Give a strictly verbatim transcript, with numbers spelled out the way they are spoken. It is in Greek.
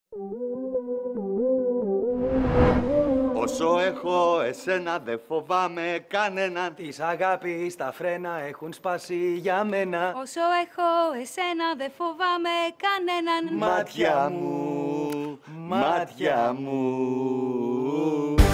Όσο έχω εσένα δεν φοβάμαι κανέναν. Της αγάπης τα φρένα έχουν σπάσει για μένα. Όσο έχω εσένα δεν φοβάμαι κανέναν. Μάτια μου, μάτια μου.